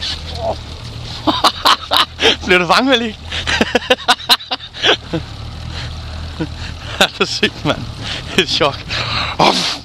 Bliver du bange, Malik? Det er sygt, mand. Det er et chok.